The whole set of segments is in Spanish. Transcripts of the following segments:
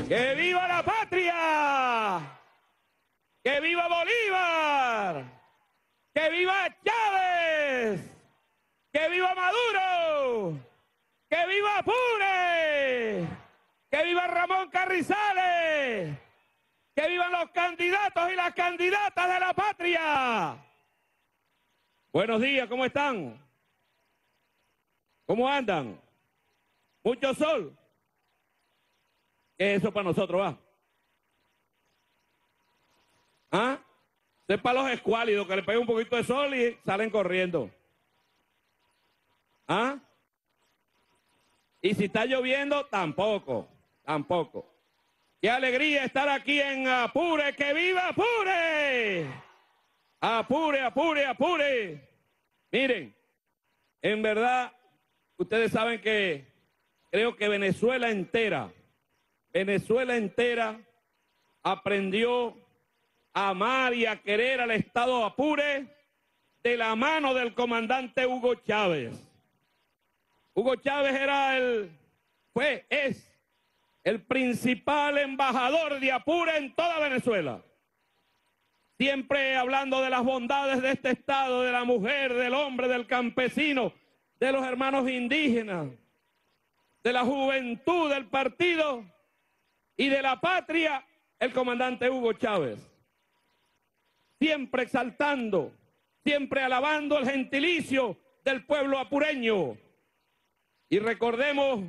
¡Que viva la patria! ¡Que viva Bolívar! ¡Que viva Chávez! ¡Que viva Maduro! ¡Que viva Apure! ¡Que viva Ramón Carrizales! ¡Que vivan los candidatos y las candidatas de la patria! Buenos días, ¿cómo están? ¿Cómo andan? ¿Mucho sol? ¿Qué es eso para nosotros, va? ¿Ah? Es para los escuálidos, que le pega un poquito de sol y salen corriendo. ¿Ah? Y si está lloviendo, tampoco, tampoco. ¡Qué alegría estar aquí en Apure! ¡Que viva Apure! ¡Apure, Apure, Apure! Miren, en verdad, ustedes saben que creo que Venezuela entera aprendió a amar y a querer al Estado Apure de la mano del comandante Hugo Chávez. Hugo Chávez es el principal embajador de Apure en toda Venezuela. Siempre hablando de las bondades de este Estado, de la mujer, del hombre, del campesino, de los hermanos indígenas, de la juventud del partido y de la patria, el comandante Hugo Chávez. Siempre exaltando, siempre alabando el gentilicio del pueblo apureño. Y recordemos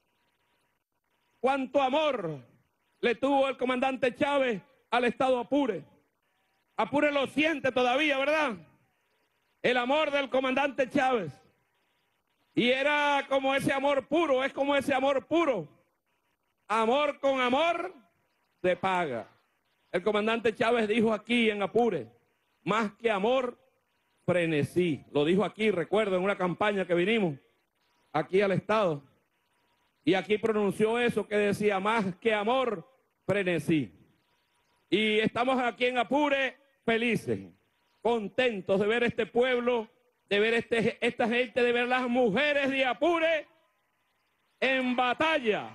cuánto amor le tuvo el comandante Chávez al Estado Apure. Apure lo siente todavía, ¿verdad? El amor del comandante Chávez. Y era como ese amor puro, es como ese amor puro. Amor con amor se paga. El comandante Chávez dijo aquí en Apure, más que amor, frenesí. Lo dijo aquí, recuerdo, en una campaña que vinimos aquí al Estado. Y aquí pronunció eso que decía, más que amor, frenesí. Y estamos aquí en Apure felices, contentos de ver este pueblo, de ver esta gente, de ver las mujeres de Apure en batalla.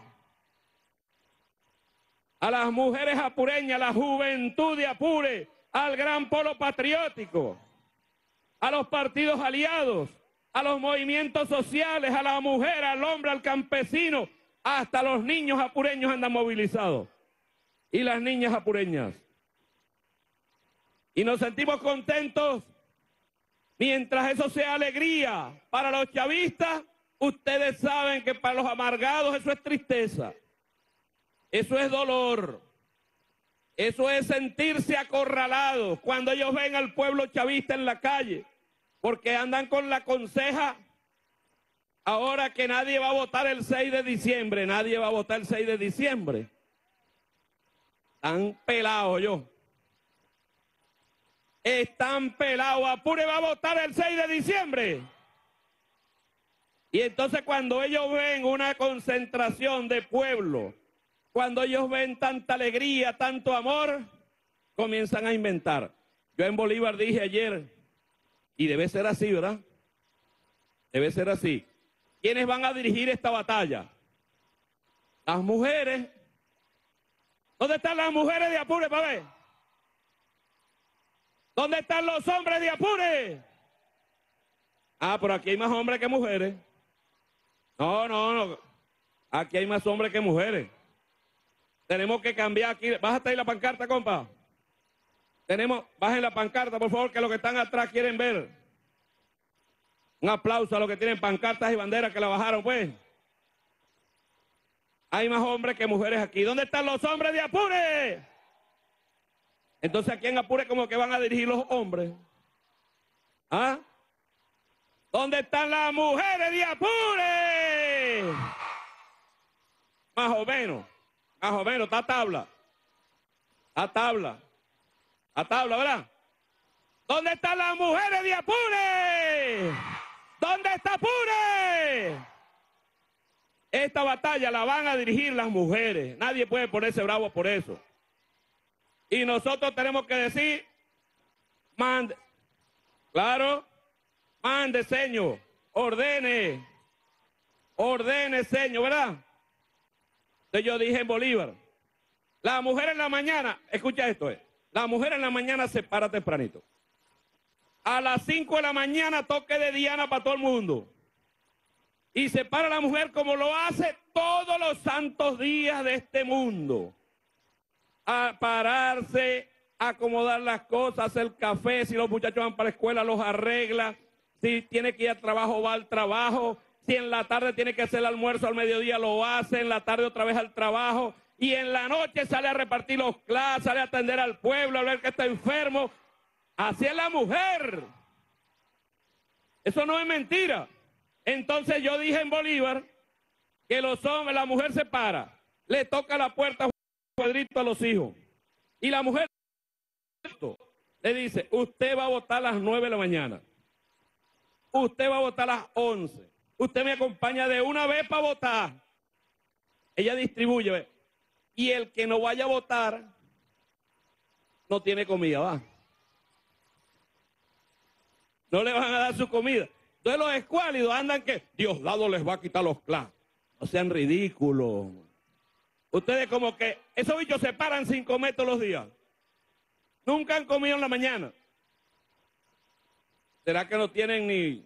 A las mujeres apureñas, a la juventud de Apure, al gran polo patriótico, a los partidos aliados, a los movimientos sociales, a la mujer, al hombre, al campesino, hasta los niños apureños andan movilizados. Y las niñas apureñas. Y nos sentimos contentos mientras eso sea alegría para los chavistas. Ustedes saben que para los amargados eso es tristeza, eso es dolor, eso es sentirse acorralados cuando ellos ven al pueblo chavista en la calle, porque andan con la conseja ahora que nadie va a votar el 6 de diciembre, nadie va a votar el 6 de diciembre. Están pelados yo. Están pelados. Apure va a votar el 6 de diciembre. Y entonces cuando ellos ven una concentración de pueblo, cuando ellos ven tanta alegría, tanto amor, comienzan a inventar. Yo en Bolívar dije ayer, y debe ser así, ¿verdad? Debe ser así. ¿Quiénes van a dirigir esta batalla? Las mujeres. ¿Dónde están las mujeres de Apure, para ver? ¿Dónde están los hombres de Apure? Ah, pero aquí hay más hombres que mujeres. No. Aquí hay más hombres que mujeres. Tenemos que cambiar aquí. Bájate ahí la pancarta, compa. Bajen la pancarta, por favor, que los que están atrás quieren ver. Un aplauso a los que tienen pancartas y banderas que la bajaron, pues. Hay más hombres que mujeres aquí. ¿Dónde están los hombres de Apure? Entonces aquí en Apure como que van a dirigir los hombres. ¿Ah? ¿Dónde están las mujeres de Apure? Más o menos, está a tabla. A tabla, ¿verdad? ¿Dónde están las mujeres de Apure? ¿Dónde está Apure? Esta batalla la van a dirigir las mujeres. Nadie puede ponerse bravo por eso. Y nosotros tenemos que decir, mande, claro, mande, señor, ordene, señor, ¿verdad? Entonces yo dije en Bolívar, La mujer en la mañana, escucha esto, la mujer en la mañana se para tempranito. A las 5 de la mañana toque de Diana para todo el mundo. Y se para la mujer como lo hace todos los santos días de este mundo. A pararse, a acomodar las cosas, hacer café, si los muchachos van para la escuela los arregla, si tiene que ir al trabajo va al trabajo, si en la tarde tiene que hacer el almuerzo al mediodía lo hace, en la tarde otra vez al trabajo, y en la noche sale a repartir los clases, sale a atender al pueblo, a ver que está enfermo. Así es la mujer. Eso no es mentira. Entonces yo dije en Bolívar que los hombres, la mujer se para, le toca la puerta cuadrito a los hijos. Y la mujer le dice, usted va a votar a las 9 de la mañana. Usted va a votar a las 11. Usted me acompaña de una vez para votar. Ella distribuye, ¿ve? Y el que no vaya a votar no tiene comida, va. No le van a dar su comida. Entonces los escuálidos andan que Diosdado les va a quitar los clases. No sean ridículos. Ustedes como que esos bichos se paran sin comer todos los días. Nunca han comido en la mañana. ¿Será que no tienen ni...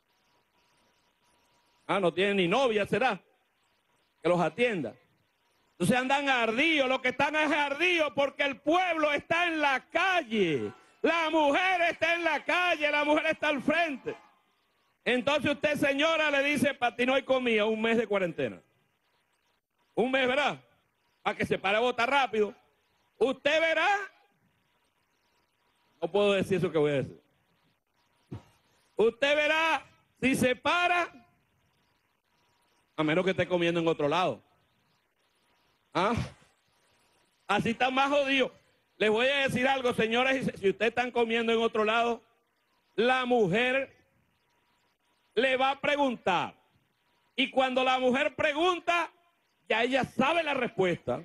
no tienen ni novia, será? Que los atienda. Entonces andan ardidos, lo que están es ardidos porque el pueblo está en la calle. La mujer está en la calle, la mujer está al frente. Entonces usted, señora, le dice, para ti no hay comida, un mes de cuarentena. Un mes, ¿verdad? Para que se pare a votar rápido. Usted verá. No puedo decir eso que voy a decir. Usted verá si se para, a menos que esté comiendo en otro lado. Así está más jodido. Les voy a decir algo, señores, si ustedes están comiendo en otro lado, la mujer le va a preguntar. Y cuando la mujer pregunta, ya ella sabe la respuesta.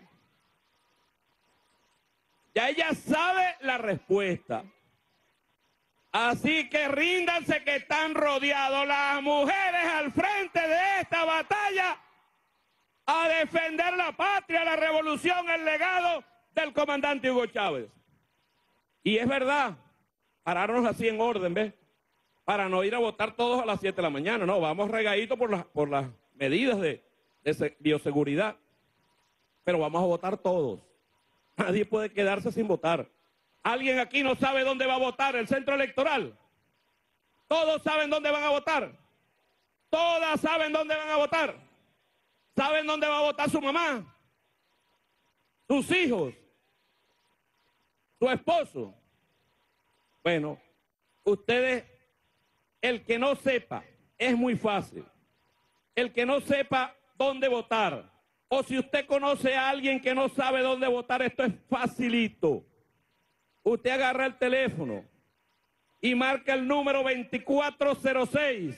Ya ella sabe la respuesta. Así que ríndanse que están rodeados las mujeres al frente de esta batalla a defender la patria, la revolución, el legado del comandante Hugo Chávez. Y es verdad, pararnos así en orden, ¿ves? Para no ir a votar todos a las 7 de la mañana, no, vamos regaditos por las medidas de bioseguridad, pero vamos a votar todos. Nadie puede quedarse sin votar. ¿Alguien aquí no sabe dónde va a votar el centro electoral? Todos saben dónde van a votar. Todas saben dónde van a votar. ¿Saben dónde va a votar su mamá? Sus hijos. Su esposo. Bueno, ustedes, el que no sepa, es muy fácil. El que no sepa dónde votar, o si usted conoce a alguien que no sabe dónde votar, esto es facilito. Usted agarra el teléfono y marca el número 2406.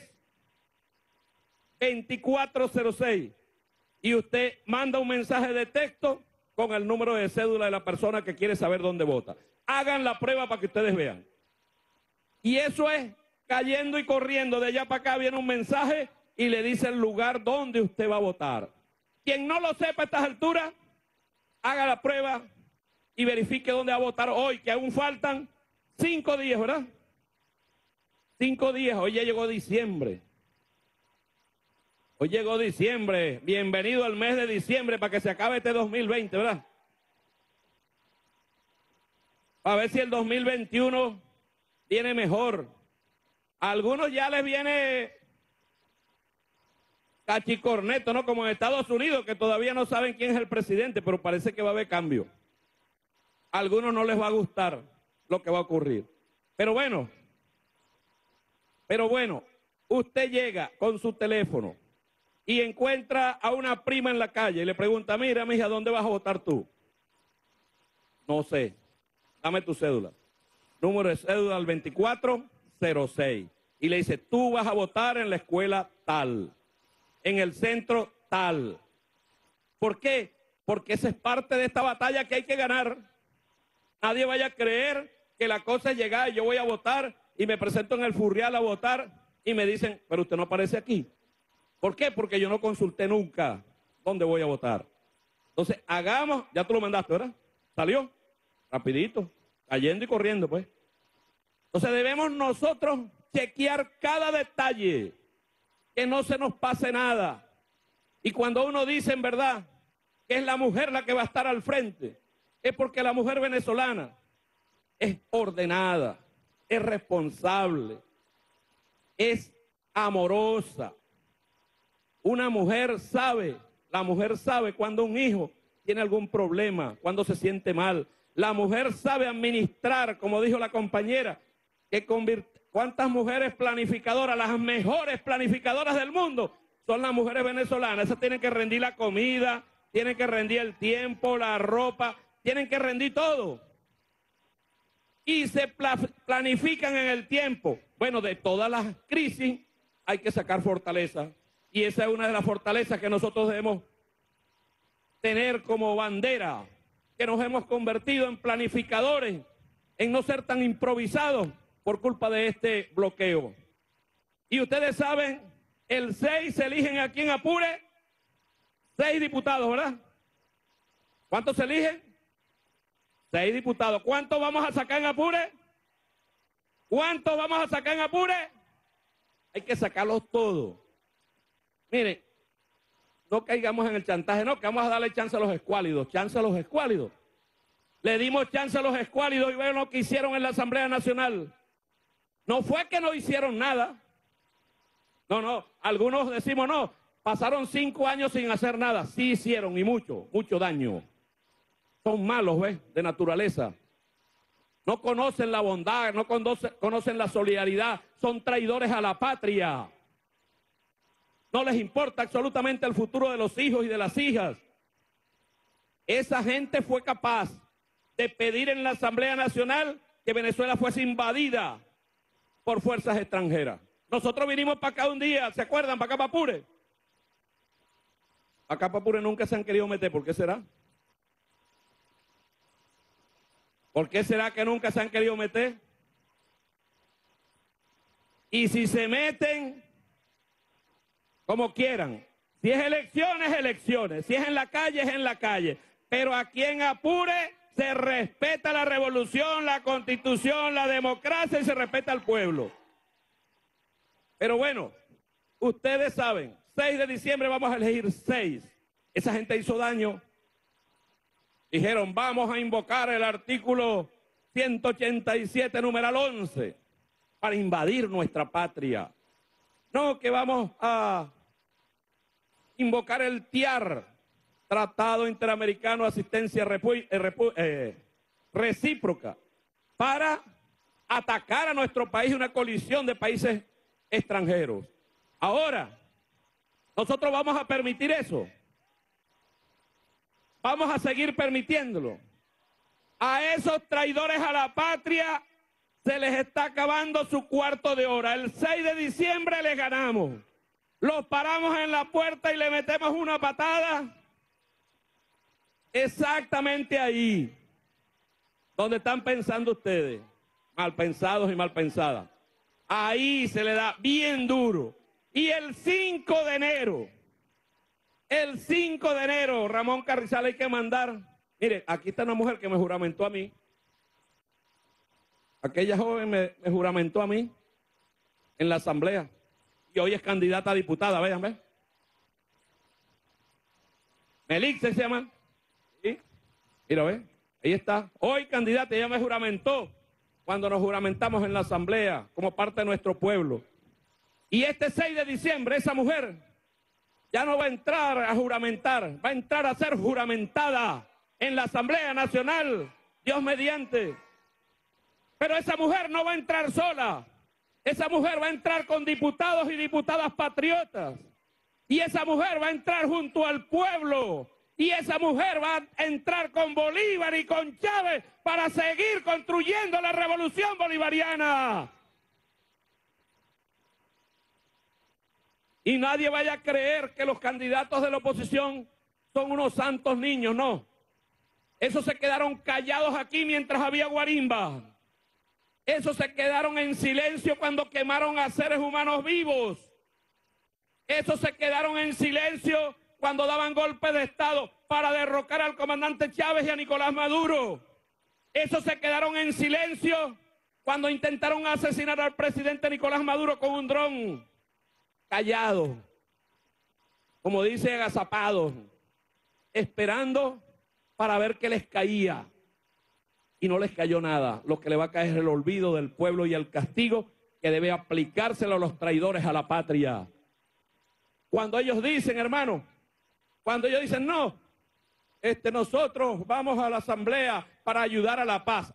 2406. Y usted manda un mensaje de texto con el número de cédula de la persona que quiere saber dónde vota. Hagan la prueba para que ustedes vean. Y eso es cayendo y corriendo. De allá para acá viene un mensaje y le dice el lugar donde usted va a votar. Quien no lo sepa a estas alturas, haga la prueba y verifique dónde va a votar hoy, que aún faltan 5 días, ¿verdad? 5 días, hoy ya llegó diciembre. Hoy llegó diciembre, bienvenido al mes de diciembre para que se acabe este 2020, ¿verdad? Para ver si el 2021 viene mejor. A algunos ya les viene cachicorneto, ¿no? Como en Estados Unidos, que todavía no saben quién es el presidente, pero parece que va a haber cambio. A algunos no les va a gustar lo que va a ocurrir. Pero bueno, usted llega con su teléfono y encuentra a una prima en la calle y le pregunta, mira, mija, ¿dónde vas a votar tú? No sé, dame tu cédula. Número de cédula al 2406. Y le dice, tú vas a votar en la escuela tal, en el centro tal. ¿Por qué? Porque esa es parte de esta batalla que hay que ganar. Nadie vaya a creer que la cosa es llegar y yo voy a votar y me presento en el Furrial a votar y me dicen, pero usted no aparece aquí. ¿Por qué? Porque yo no consulté nunca dónde voy a votar. Entonces, hagamos, ya tú lo mandaste, ¿verdad? Salió, rapidito, cayendo y corriendo, pues. Entonces debemos nosotros chequear cada detalle, que no se nos pase nada. Y cuando uno dice en verdad que es la mujer la que va a estar al frente, es porque la mujer venezolana es ordenada, es responsable, es amorosa. Una mujer sabe, la mujer sabe cuando un hijo tiene algún problema, cuando se siente mal. La mujer sabe administrar, como dijo la compañera, ¿cuántas mujeres planificadoras? Las mejores planificadoras del mundo son las mujeres venezolanas. Esas tienen que rendir la comida, tienen que rendir el tiempo, la ropa, tienen que rendir todo. Y se planifican en el tiempo. Bueno, de todas las crisis hay que sacar fortaleza. Y esa es una de las fortalezas que nosotros debemos tener como bandera, que nos hemos convertido en planificadores, en no ser tan improvisados por culpa de este bloqueo. Y ustedes saben, el 6 se eligen aquí en Apure 6 diputados, ¿verdad? ¿Cuántos se eligen? 6 diputados. ¿Cuántos vamos a sacar en Apure? ¿Cuántos vamos a sacar en Apure? Hay que sacarlos todos. Miren, no caigamos en el chantaje, no, que vamos a darle chance a los escuálidos, chance a los escuálidos. Le dimos chance a los escuálidos y vean lo que hicieron en la Asamblea Nacional. No fue que no hicieron nada. No, algunos decimos no, pasaron 5 años sin hacer nada. Sí hicieron y mucho daño. Son malos, ¿ves? De naturaleza. No conocen la bondad, no conocen la solidaridad, son traidores a la patria. No les importa absolutamente el futuro de los hijos y de las hijas. Esa gente fue capaz de pedir en la Asamblea Nacional que Venezuela fuese invadida por fuerzas extranjeras. Nosotros vinimos para acá un día, ¿se acuerdan? Para acá, para Apure. Acá para Apure nunca se han querido meter, ¿por qué será? ¿Por qué será que nunca se han querido meter? Y si se meten, como quieran. Si es elecciones, elecciones. Si es en la calle, es en la calle. Pero aquí en Apure se respeta la revolución, la constitución, la democracia y se respeta al pueblo. Pero bueno, ustedes saben, 6 de diciembre vamos a elegir 6. Esa gente hizo daño. Dijeron, vamos a invocar el artículo 187, numeral 11, para invadir nuestra patria. No, que vamos a invocar el TIAR, Tratado Interamericano de Asistencia Recíproca, para atacar a nuestro país, una colisión de países extranjeros. Ahora, nosotros vamos a permitir eso. Vamos a seguir permitiéndolo. A esos traidores a la patria se les está acabando su cuarto de hora. El 6 de diciembre les ganamos. Los paramos en la puerta y le metemos una patada. Exactamente ahí, donde están pensando ustedes, mal pensados y mal pensadas. Ahí se le da bien duro. Y el 5 de enero, Ramón Carrizal, hay que mandar. Mire, aquí está una mujer que me juramentó a mí. Aquella joven me juramentó a mí en la asamblea. Y hoy es candidata a diputada, vean, ¿ves? Melix se llama. ¿Sí? Mira, ¿ves? Ahí está. Hoy candidata, ella me juramentó cuando nos juramentamos en la asamblea como parte de nuestro pueblo. Y este 6 de diciembre esa mujer ya no va a entrar a juramentar, va a entrar a ser juramentada en la Asamblea Nacional, Dios mediante. Pero esa mujer no va a entrar sola, esa mujer va a entrar con diputados y diputadas patriotas. Y esa mujer va a entrar junto al pueblo. Y esa mujer va a entrar con Bolívar y con Chávez para seguir construyendo la revolución bolivariana. Y nadie vaya a creer que los candidatos de la oposición son unos santos niños, no. Esos se quedaron callados aquí mientras había guarimba. Esos se quedaron en silencio cuando quemaron a seres humanos vivos. Esos se quedaron en silencio cuando daban golpes de Estado para derrocar al comandante Chávez y a Nicolás Maduro. Esos se quedaron en silencio cuando intentaron asesinar al presidente Nicolás Maduro con un dron. Callados, como dice, agazapados, esperando para ver qué les caía. Y no les cayó nada. Lo que le va a caer es el olvido del pueblo y el castigo que debe aplicárselo a los traidores a la patria. Cuando ellos dicen, hermano, cuando ellos dicen, no, nosotros vamos a la asamblea para ayudar a la paz,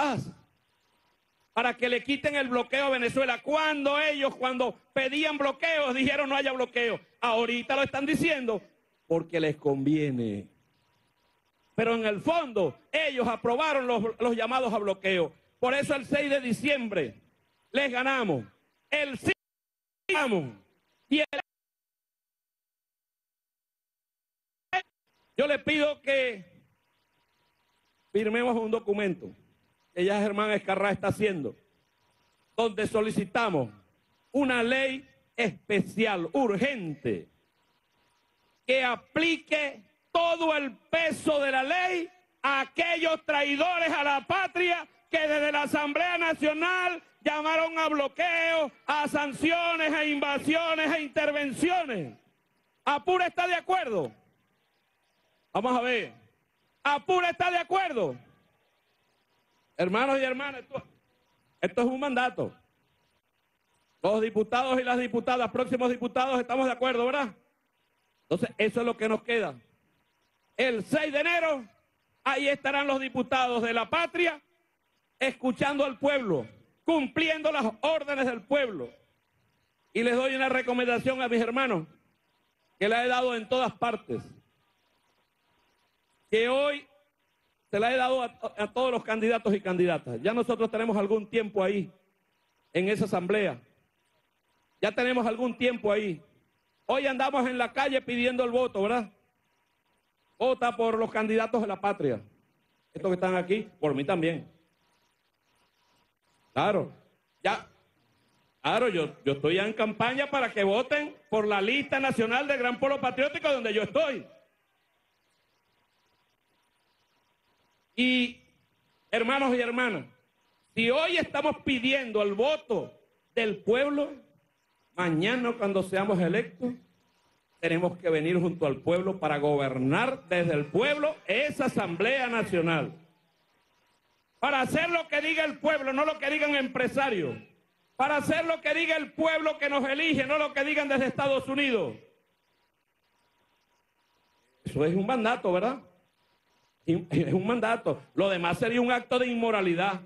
para que le quiten el bloqueo a Venezuela. Cuando pedían bloqueos, dijeron no haya bloqueo. Ahorita lo están diciendo porque les conviene. Pero en el fondo, ellos aprobaron los llamados a bloqueo. Por eso el 6 de diciembre les ganamos. El 5 ganamos. Y yo le pido que firmemos un documento que ya Germán Escarrá está haciendo, donde solicitamos una ley especial, urgente, que aplique todo el peso de la ley a aquellos traidores a la patria que desde la Asamblea Nacional llamaron a bloqueos, a sanciones, a invasiones, a intervenciones. ¿Apure está de acuerdo? Vamos a ver. ¿Apure está de acuerdo? Hermanos y hermanas, esto es un mandato. Los diputados y las diputadas, próximos diputados, estamos de acuerdo, ¿verdad? Entonces, eso es lo que nos queda. El 6 de enero, ahí estarán los diputados de la patria, escuchando al pueblo, cumpliendo las órdenes del pueblo. Y les doy una recomendación a mis hermanos, que la he dado en todas partes, que hoy se la he dado a todos los candidatos y candidatas. Ya nosotros tenemos algún tiempo ahí, en esa asamblea. Ya tenemos algún tiempo ahí. Hoy andamos en la calle pidiendo el voto, ¿verdad? Vota por los candidatos de la patria. Estos que están aquí, por mí también. Claro, yo estoy ya en campaña para que voten por la lista nacional del Gran Polo Patriótico donde yo estoy. Y, hermanos y hermanas, si hoy estamos pidiendo el voto del pueblo, mañana cuando seamos electos, tenemos que venir junto al pueblo para gobernar desde el pueblo esa Asamblea Nacional. Para hacer lo que diga el pueblo, no lo que digan empresarios. Para hacer lo que diga el pueblo que nos elige, no lo que digan desde Estados Unidos. Eso es un mandato, ¿verdad? Es un mandato. Lo demás sería un acto de inmoralidad.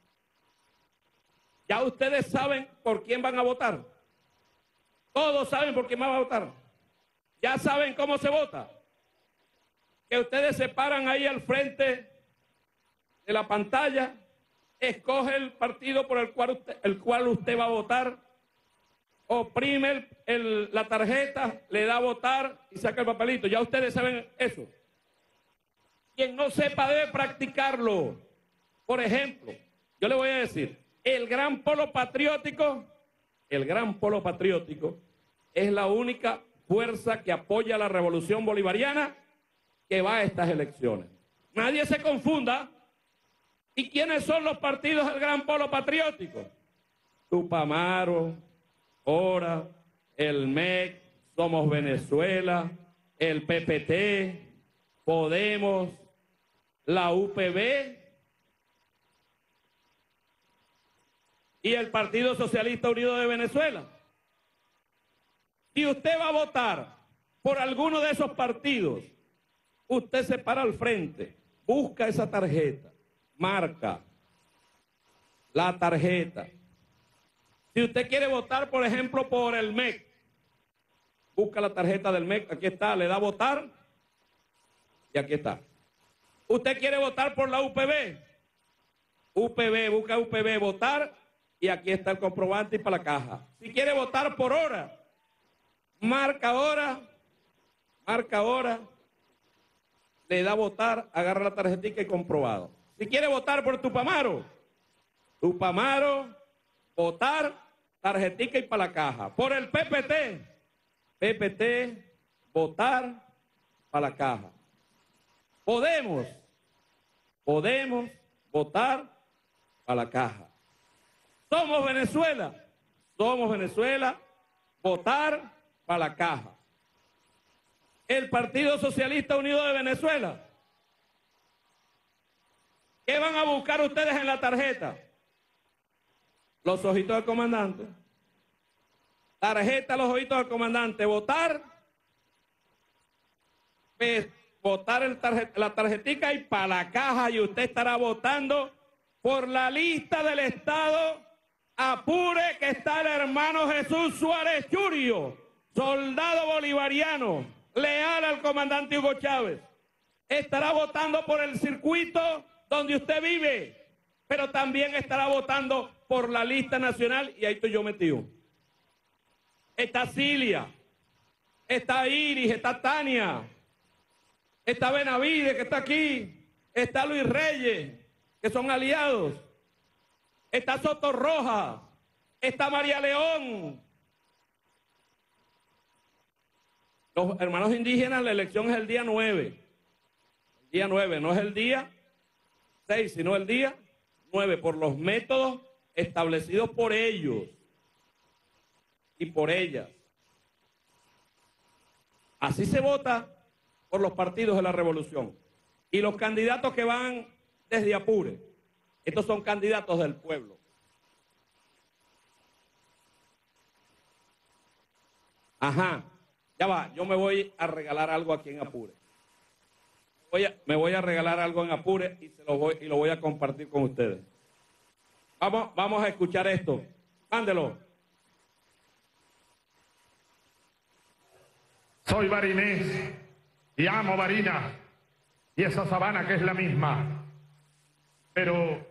Ya ustedes saben por quién van a votar. Todos saben por quién van a votar. Ya saben cómo se vota. Que ustedes se paran ahí al frente de la pantalla, escoge el partido por el cual usted va a votar, oprime la tarjeta, le da a votar y saca el papelito. Ya ustedes saben eso. Quien no sepa debe practicarlo. Por ejemplo, yo le voy a decir, el Gran Polo Patriótico es la única fuerza que apoya la revolución bolivariana que va a estas elecciones. Nadie se confunda. ¿Y quiénes son los partidos del Gran Polo Patriótico? Tupamaro, Hora, el MEC, Somos Venezuela, el PPT, Podemos, la UPB y el Partido Socialista Unido de Venezuela. Si usted va a votar por alguno de esos partidos, usted se para al frente, busca esa tarjeta, marca la tarjeta. Si usted quiere votar, por ejemplo, por el MEC, busca la tarjeta del MEC, aquí está, le da a votar y aquí está. Usted quiere votar por la UPB, busca UPB, votar y aquí está el comprobante y para la caja. Si quiere votar por Hora, marca Hora, le da a votar, agarra la tarjetita y comprobado. Si quiere votar por Tupamaro, votar, tarjetica y para la caja. Por el PPT, votar para la caja. Podemos votar para la caja. Somos Venezuela, votar para la caja. El Partido Socialista Unido de Venezuela. ¿Qué van a buscar ustedes en la tarjeta? Los ojitos del comandante. Tarjeta, los ojitos del comandante. Votar. Votar la tarjetica y para la caja, y usted estará votando por la lista del Estado Apure, que está el hermano Jesús Suárez Churio, soldado bolivariano, leal al comandante Hugo Chávez. Estará votando por el circuito donde usted vive, pero también estará votando por la lista nacional, y ahí estoy yo metido. Está Cilia, está Iris, está Tania, está Benavides, que está aquí, está Luis Reyes, que son aliados, está Soto Roja, está María León. Los hermanos indígenas, la elección es el día 9. El día 9, no es el día 6, sino el día 9, por los métodos establecidos por ellos y por ellas. Así se vota por los partidos de la revolución. Y los candidatos que van desde Apure, estos son candidatos del pueblo. Ajá, ya va, yo me voy a regalar algo aquí en Apure. Me voy a regalar algo en Apure y lo voy a compartir con ustedes. Vamos a escuchar esto. Mándelo. Soy barinés y amo Barinas y esa sabana que es la misma, pero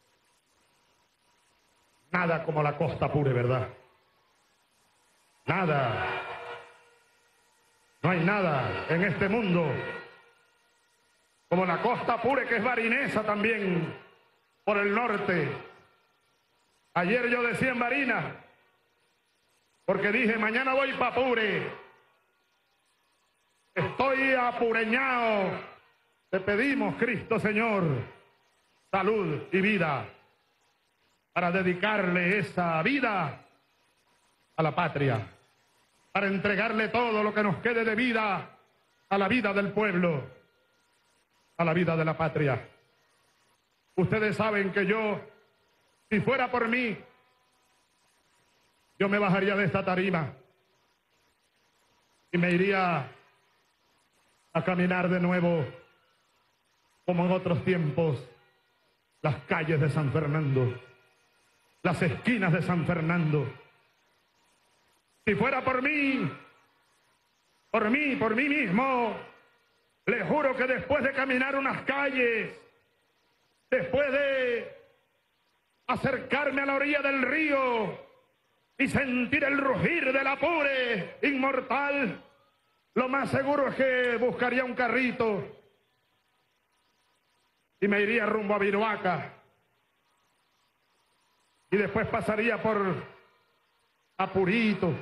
nada como la costa Apure, ¿verdad? Nada. No hay nada en este mundo como la costa Apure, que es barinesa también por el norte. Ayer yo decía en Barinas, porque dije, mañana voy para Apure. Estoy apureñado. Te pedimos, Cristo Señor, salud y vida para dedicarle esa vida a la patria, para entregarle todo lo que nos quede de vida a la vida del pueblo, a la vida de la patria. Ustedes saben que yo, si fuera por mí, yo me bajaría de esta tarima y me iría a caminar de nuevo, como en otros tiempos, las calles de San Fernando, las esquinas de San Fernando. Si fuera por mí mismo, le juro que después de caminar unas calles, después de acercarme a la orilla del río y sentir el rugir del Apure inmortal, lo más seguro es que buscaría un carrito y me iría rumbo a Viruaca. Y después pasaría por Apurito,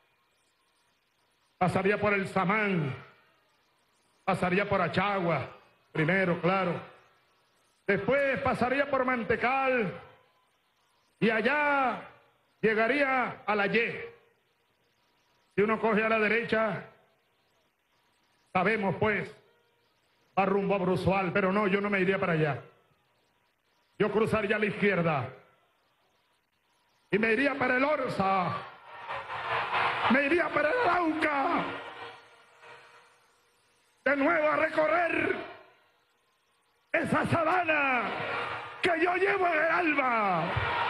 pasaría por el Samán, pasaría por Achagua, primero, claro. Después pasaría por Mantecal y allá llegaría a la Y. Si uno coge a la derecha, sabemos pues, va rumbo a Bruzual, pero no, yo no me iría para allá. Yo cruzaría a la izquierda y me iría para el Orza, me iría para el Arauca, de nuevo a recorrer esa sabana que yo llevo en el alma.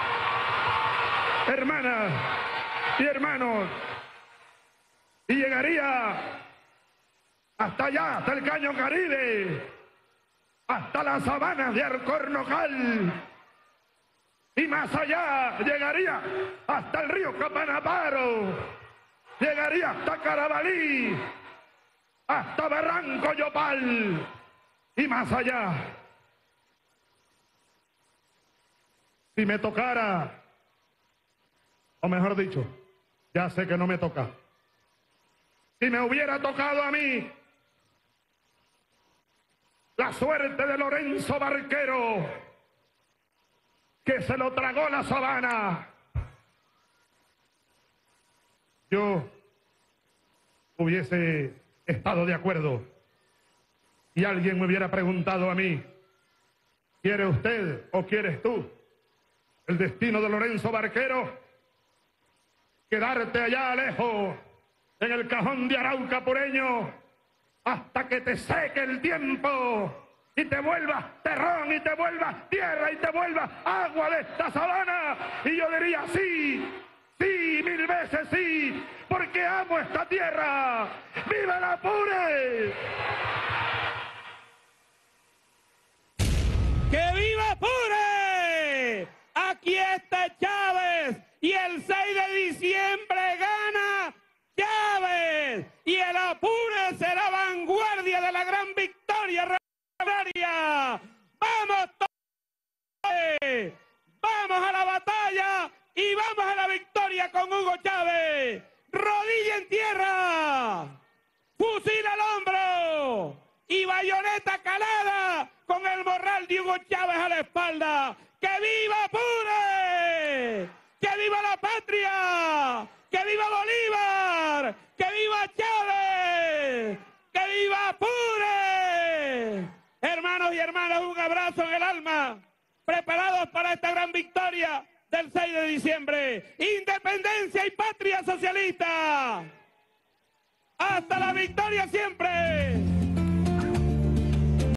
Hermanas y hermanos, y llegaría hasta allá, hasta el Caño Caribe, hasta las sabanas de Alcornocal, y más allá llegaría hasta el río Capanaparo, llegaría hasta Carabalí, hasta Barranco Yopal, y más allá. Si me tocara, o mejor dicho, ya sé que no me toca, si me hubiera tocado a mí la suerte de Lorenzo Barquero, que se lo tragó la sabana, yo hubiese estado de acuerdo y alguien me hubiera preguntado a mí, ¿quiere usted o quieres tú el destino de Lorenzo Barquero? Quedarte allá lejos en el cajón de Arauca Pureño hasta que te seque el tiempo y te vuelvas terrón y te vuelvas tierra y te vuelvas agua de esta sabana. Y yo diría sí, sí, 1000 veces sí, porque amo esta tierra. ¡Viva el Apure! ¡Que viva Apure! Aquí está Chávez y el 6 de diciembre gana Chávez y el Apure será vanguardia de la gran victoria revolucionaria. ¡Vamos todos! ¡Vamos a la batalla y vamos a la victoria con Hugo Chávez! ¡Rodilla en tierra! ¡Fusil al hombro! Y bayoneta calada con el morral de Hugo Chávez a la espalda. ¡Que viva Apure! ¡Que viva la patria! ¡Que viva Bolívar! ¡Que viva Chávez! ¡Que viva Apure! Hermanos y hermanas, un abrazo en el alma. Preparados para esta gran victoria del 6 de diciembre. Independencia y patria socialista. ¡Hasta la victoria siempre!